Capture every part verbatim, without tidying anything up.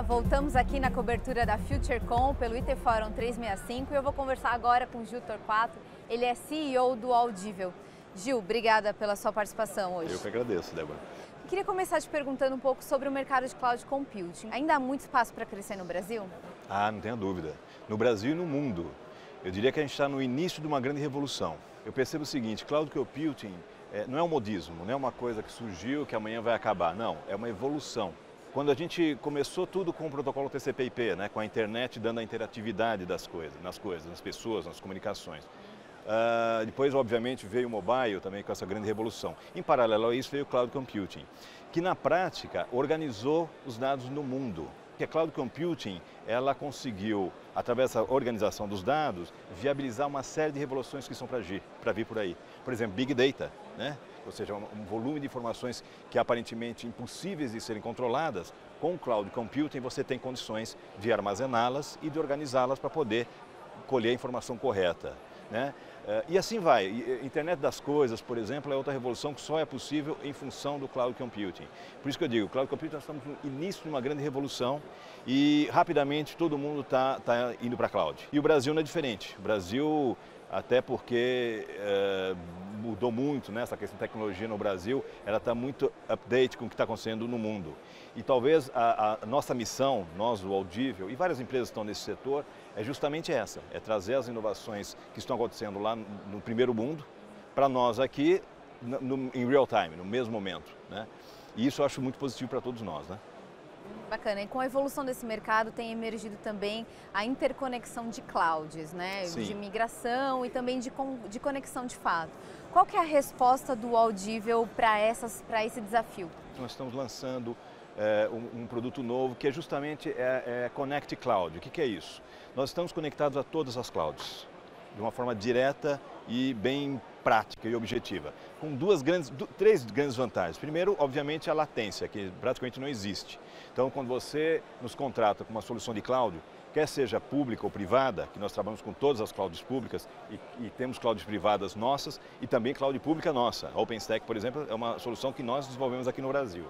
voltamos aqui na cobertura da FutureCon pelo I T Forum trezentos e sessenta e cinco e eu vou conversar agora com o Gil Torquato, ele é C E O do Audivel. Gil, obrigada pela sua participação hoje. Eu que agradeço, Débora. Eu queria começar te perguntando um pouco sobre o mercado de cloud computing. Ainda há muito espaço para crescer no Brasil? Ah, não tenha dúvida. No Brasil e no mundo. Eu diria que a gente está no início de uma grande revolução. Eu percebo o seguinte, cloud computing é, não é um modismo, não é uma coisa que surgiu que amanhã vai acabar. Não, é uma evolução. Quando a gente começou tudo com o protocolo T C P I P, né, com a internet dando a interatividade das coisas, nas coisas, nas pessoas, nas comunicações. Uh, depois, obviamente, veio o mobile também com essa grande revolução. Em paralelo a isso veio o cloud computing, que na prática organizou os dados no mundo. Porque a cloud computing, ela conseguiu, através da organização dos dados, viabilizar uma série de revoluções que estão para vir, para vir por aí. Por exemplo, Big Data, né? Ou seja, um volume de informações que aparentemente impossíveis de serem controladas. Com o cloud computing você tem condições de armazená-las e de organizá-las para poder colher a informação correta, né? E assim vai. Internet das coisas, por exemplo, é outra revolução que só é possível em função do cloud computing. Por isso que eu digo, cloud computing nós estamos no início de uma grande revolução e rapidamente todo mundo está tá indo para a cloud. E o Brasil não é diferente. O Brasil, até porque é, mudou muito, né? Essa questão de tecnologia no Brasil, ela está muito update com o que está acontecendo no mundo. E talvez a, a nossa missão, nós do Audivel e várias empresas que estão nesse setor, é justamente essa, é trazer as inovações que estão acontecendo lá no, no primeiro mundo, para nós aqui, no, no, em real time, no mesmo momento, né? E isso eu acho muito positivo para todos nós, né? Bacana. E com a evolução desse mercado tem emergido também a interconexão de clouds, né? Sim. De migração e também de, de conexão de fato. Qual que é a resposta do Audivel para essas, para esse desafio? Nós estamos lançando é, um, um produto novo que é justamente é, é Connect Cloud. O que, que é isso? Nós estamos conectados a todas as clouds, de uma forma direta e bem prática e objetiva, com duas grandes, três grandes vantagens. Primeiro, obviamente, a latência, que praticamente não existe. Então, quando você nos contrata com uma solução de cloud, quer seja pública ou privada, que nós trabalhamos com todas as clouds públicas e, e temos clouds privadas nossas e também cloud pública nossa. A OpenStack, por exemplo, é uma solução que nós desenvolvemos aqui no Brasil.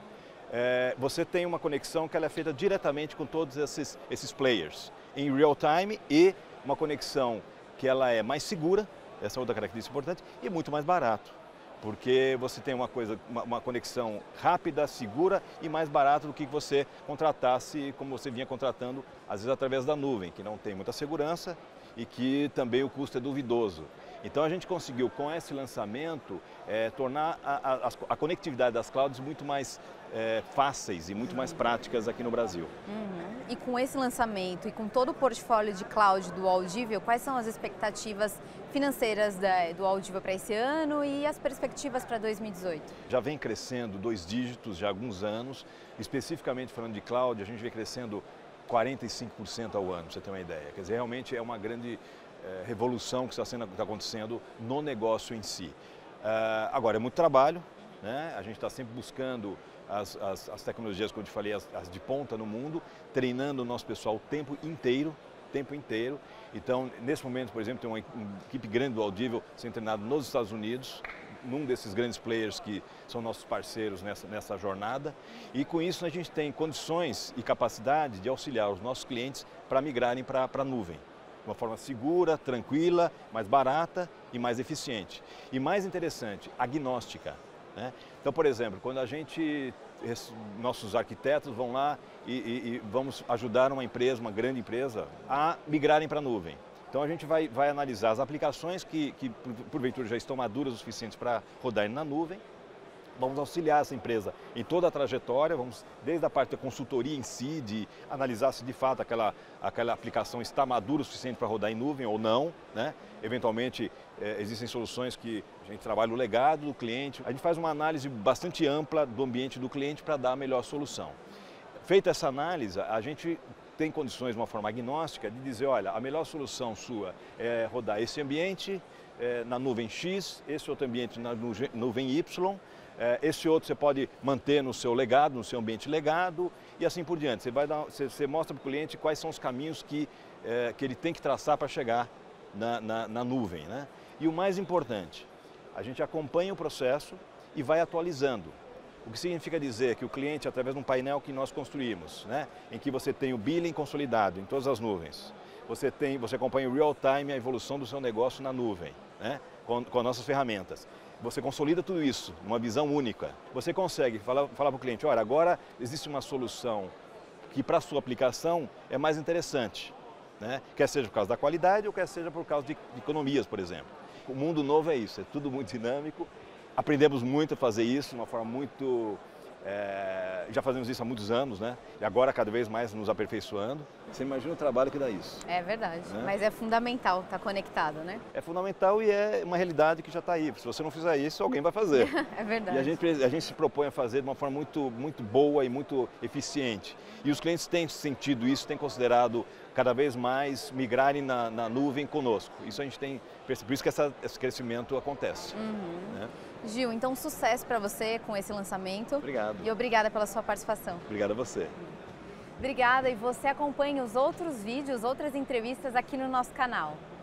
É, você tem uma conexão que ela é feita diretamente com todos esses, esses players, em real time, e uma conexão que ela é mais segura, essa é outra característica importante, e muito mais barato, porque você tem uma, coisa, uma, uma conexão rápida, segura e mais barata do que você contratasse, como você vinha contratando, às vezes através da nuvem, que não tem muita segurança e que também o custo é duvidoso. Então a gente conseguiu, com esse lançamento, é, tornar a, a, a conectividade das clouds muito mais é, fáceis e muito mais práticas aqui no Brasil. Uhum. E com esse lançamento e com todo o portfólio de cloud do Audivel, quais são as expectativas financeiras da, do Audivel para esse ano e as perspectivas para dois mil e dezoito? Já vem crescendo dois dígitos já há alguns anos, especificamente falando de cloud, a gente vem crescendo quarenta e cinco por cento ao ano, para você ter uma ideia. Quer dizer, realmente é uma grande é, revolução que está, sendo, está acontecendo no negócio em si. Uh, agora, é muito trabalho, né? A gente está sempre buscando as, as, as tecnologias, como eu te falei, as, as de ponta no mundo, treinando o nosso pessoal o tempo inteiro, tempo inteiro. Então, nesse momento, por exemplo, tem uma, uma equipe grande do Audivel sendo treinada nos Estados Unidos, num desses grandes players que são nossos parceiros nessa, nessa jornada. E com isso a gente tem condições e capacidade de auxiliar os nossos clientes para migrarem para a nuvem. De uma forma segura, tranquila, mais barata e mais eficiente. E mais interessante, agnóstica, né? Então, por exemplo, quando a gente, nossos arquitetos vão lá e, e, e vamos ajudar uma empresa, uma grande empresa, a migrarem para a nuvem. Então a gente vai, vai analisar as aplicações que, que porventura já estão maduras o suficiente para rodarem na nuvem. Vamos auxiliar essa empresa em toda a trajetória, vamos desde a parte da consultoria em si, de analisar se de fato aquela, aquela aplicação está madura o suficiente para rodar em nuvem ou não, né? Eventualmente eh, existem soluções que a gente trabalha o legado do cliente, a gente faz uma análise bastante ampla do ambiente do cliente para dar a melhor solução. Feita essa análise, a gente tem condições de uma forma agnóstica de dizer, olha, a melhor solução sua é rodar esse ambiente é, na nuvem X, esse outro ambiente na nuvem Y, é, esse outro você pode manter no seu legado, no seu ambiente legado e assim por diante. Você, vai dar, você, você mostra para o cliente quais são os caminhos que, é, que ele tem que traçar para chegar na, na, na nuvem, né? E o mais importante, a gente acompanha o processo e vai atualizando. O que significa dizer que o cliente, através de um painel que nós construímos, né, em que você tem o billing consolidado em todas as nuvens, você, tem, você acompanha o real time, a evolução do seu negócio na nuvem, né, com, com as nossas ferramentas. Você consolida tudo isso numa visão única. Você consegue falar, falar para o cliente, olha, agora existe uma solução que para a sua aplicação é mais interessante, né, quer seja por causa da qualidade ou quer seja por causa de, de economias, por exemplo. O mundo novo é isso, é tudo muito dinâmico. Aprendemos muito a fazer isso de uma forma muito... É, já fazemos isso há muitos anos, né? E agora cada vez mais nos aperfeiçoando. Você imagina o trabalho que dá isso. É verdade, né? Mas é fundamental estar conectado, né? É fundamental e é uma realidade que já está aí. Se você não fizer isso, alguém vai fazer. É verdade. E a gente, a gente se propõe a fazer de uma forma muito, muito boa e muito eficiente. E os clientes têm sentido isso, têm considerado cada vez mais migrarem na, na nuvem conosco. Isso a gente tem percebido, por isso que essa, esse crescimento acontece. Uhum. Né? Gil, então sucesso para você com esse lançamento. Obrigado. E obrigada pela sua participação. Obrigado a você. Obrigada e você acompanhe os outros vídeos, outras entrevistas aqui no nosso canal.